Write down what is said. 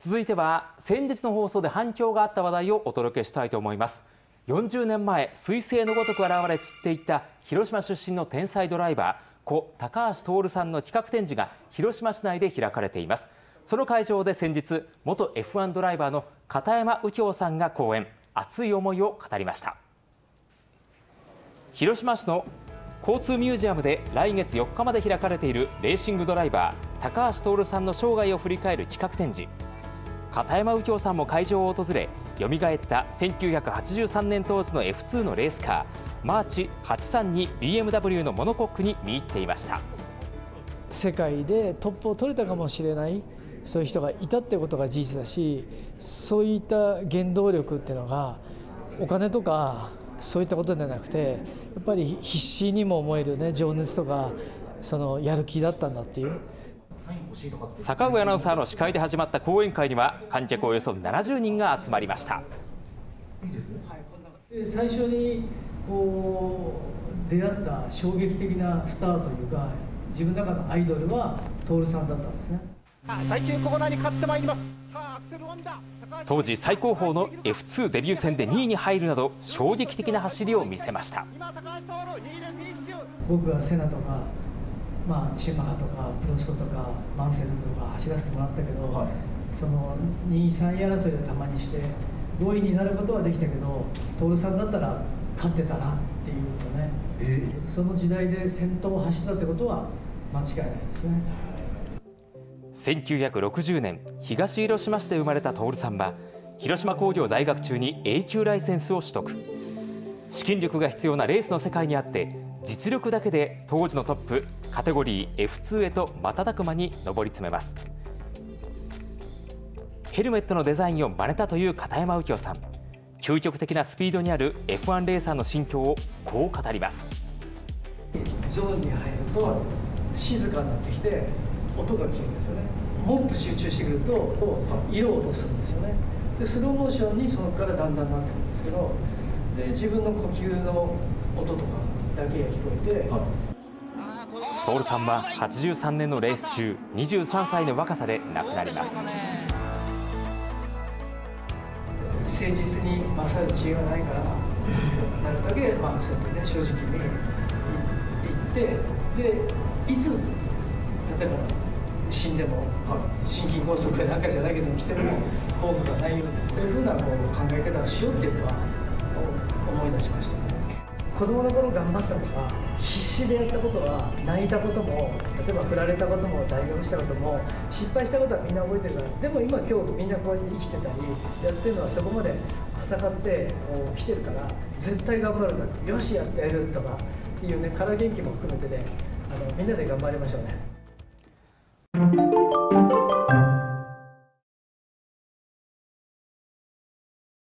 続いては先日の放送で反響があった話題をお届けしたいと思います。40年前、彗星のごとく現れ散っていった広島出身の天才ドライバー故高橋徹さんの企画展示が広島市内で開かれています。その会場で先日、元 F1 ドライバーの片山右京さんが講演、熱い思いを語りました。広島市の交通ミュージアムで来月4日まで開かれているレーシングドライバー高橋徹さんの生涯を振り返る企画展示。片山右京さんも会場を訪れ、蘇った1983年当時の F2 のレースカーマーチ832 BMW のモノコックに見入っていました。 世界でトップを取れたかもしれないそういう人がいたってことが事実だし、そういった原動力っていうのがお金とかそういったことではなくて、やっぱり必死にも思えるね情熱とかそのやる気だったんだっていう。 坂上アナウンサーの司会で始まった講演会には観客およそ70人が集まりました。 最初にこう出会った衝撃的なスターというか、自分の中のアイドルは徹さんだったんですね。 最終コーナーに勝ってまいります。 当時最高峰の F2 デビュー戦で2位に入るなど衝撃的な走りを見せました。 僕がセナとか、シューマッハとかプロストとかマンセルとか走らせてもらったけど、その2位3位争いをたまにして5位になることはできたけど、徹さんだったら勝ってたなっていうことね、その時代で先頭を走ったってことは間違いないですね。 1960年、東広島市で生まれた徹さんは広島工業在学中に A 級ライセンスを取得。資金力が必要なレースの世界にあって実力だけで当時のトップカテゴリー F2 へと瞬く間に上り詰めます。ヘルメットのデザインを真似たという片山右京さん、究極的なスピードにある F1 レーサーの心境をこう語ります。 ゾーンに入ると静かになってきて音が消えるんですよね。もっと集中してくると色を落とすんですよね。でスローモーションにそこからだんだんなってくるんですけど、で自分の呼吸の音とかだけが聞こえて、 徹さんは83年のレース中23歳の若さで亡くなります。 誠実に勝る知恵がないからなるだけ、そうやってね正直に言って、でいつ例えば死んでも、心筋梗塞なんかじゃないけど来ても後悔がないように、そういうふうな考え方をしようっていうのは思い出しましたね。子供の頃頑張ったとか必死でやったことは、泣いたことも、例えば振られたことも大学したことも失敗したことはみんな覚えてるから、でも今みんなこうやって生きてたりやってるのはそこまで戦って来てるから、絶対頑張るんだと、よしやってやるとかっていうね、から元気も含めてね、みんなで頑張りましょうね。